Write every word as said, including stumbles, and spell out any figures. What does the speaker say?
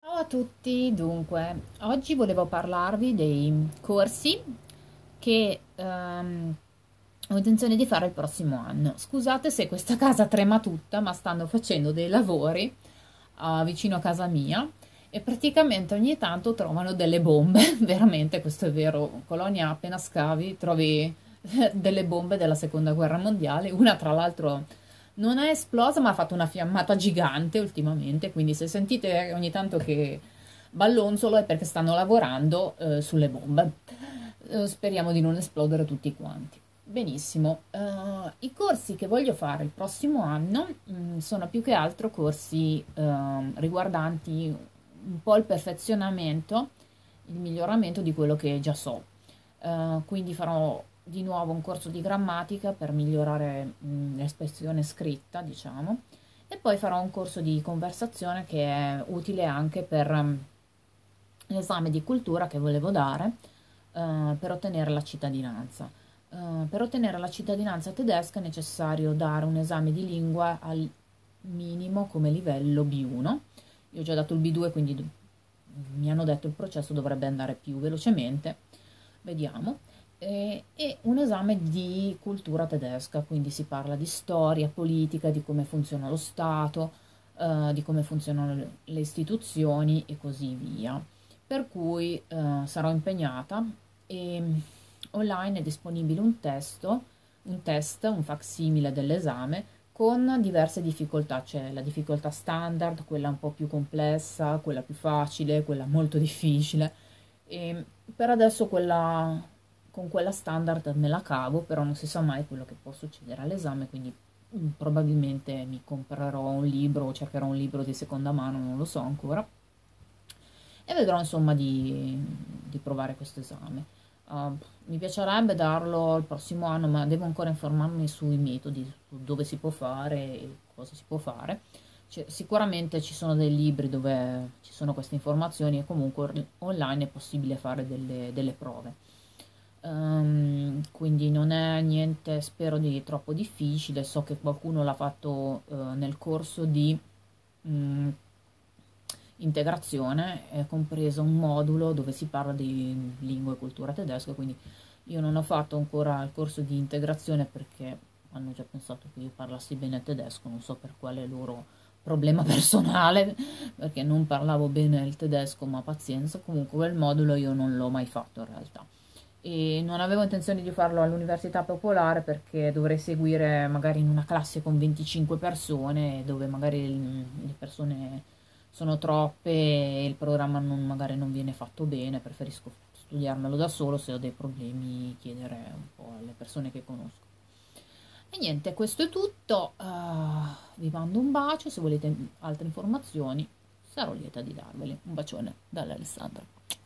Ciao a tutti, dunque, oggi volevo parlarvi dei corsi che ehm, ho intenzione di fare il prossimo anno. Scusate se questa casa trema tutta, ma stanno facendo dei lavori eh, vicino a casa mia e praticamente ogni tanto trovano delle bombe, veramente, questo è vero, Colonia appena scavi trovi delle bombe della seconda guerra mondiale, una tra l'altro non è esplosa, ma ha fatto una fiammata gigante ultimamente, quindi se sentite ogni tanto che ballonzolo è perché stanno lavorando eh, sulle bombe. Eh, speriamo di non esplodere tutti quanti. Benissimo, eh, i corsi che voglio fare il prossimo anno mh, sono più che altro corsi ehm, riguardanti un po' il perfezionamento, il miglioramento di quello che già so. Eh, quindi farò di nuovo un corso di grammatica per migliorare mh, l'espressione scritta, diciamo, e poi farò un corso di conversazione che è utile anche per mh, l'esame di cultura che volevo dare eh, per ottenere la cittadinanza. Eh, per ottenere la cittadinanza tedesca è necessario dare un esame di lingua al minimo come livello B uno. Io ho già dato il B due, quindi mi hanno detto il processo dovrebbe andare più velocemente. Vediamo. E, e un esame di cultura tedesca, quindi si parla di storia, politica, di come funziona lo Stato, eh, di come funzionano le, le istituzioni e così via. Per cui eh, sarò impegnata e online è disponibile un testo, un test, un facsimile dell'esame con diverse difficoltà, c'è la difficoltà standard, quella un po' più complessa, quella più facile, quella molto difficile. E per adesso quella, con quella standard me la cavo, però non si sa mai quello che può succedere all'esame, quindi mm, probabilmente mi comprerò un libro o cercherò un libro di seconda mano, non lo so ancora, e vedrò insomma di, di provare questo esame. Uh, mi piacerebbe darlo il prossimo anno, ma devo ancora informarmi sui metodi, su dove si può fare e cosa si può fare. Cioè, sicuramente ci sono dei libri dove ci sono queste informazioni e comunque online è possibile fare delle, delle prove. Um, quindi non è niente, spero, di troppo difficile. So che qualcuno l'ha fatto uh, nel corso di mm, integrazione, è compreso un modulo dove si parla di lingua e cultura tedesca, quindi io non ho fatto ancora il corso di integrazione perché hanno già pensato che io parlassi bene tedesco, non so per quale loro problema personale, perché non parlavo bene il tedesco, ma pazienza, comunque quel modulo io non l'ho mai fatto in realtà. E non avevo intenzione di farlo all'università popolare perché dovrei seguire magari in una classe con venticinque persone dove magari le persone sono troppe e il programma non- magari non viene fatto bene, preferisco studiarmelo da solo, se ho dei problemi chiedere un po' alle persone che conosco. E niente, questo è tutto, ah, vi mando un bacio, se volete altre informazioni sarò lieta di darveli. Un bacione dall'Alessandra.